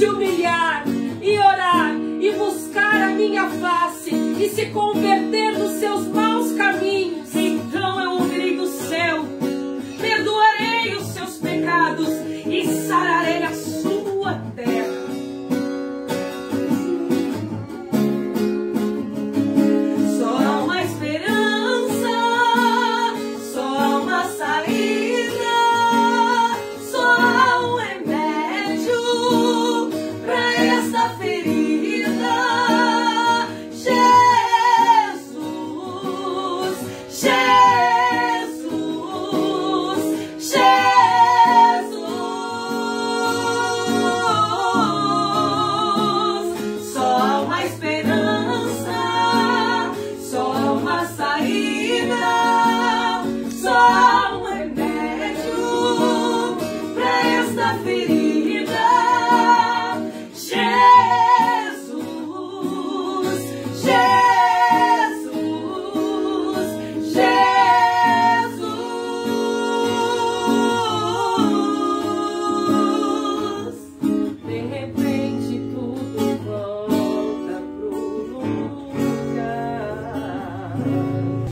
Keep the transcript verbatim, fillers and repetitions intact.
se humilhar e orar e buscar a minha face e se converter nos seus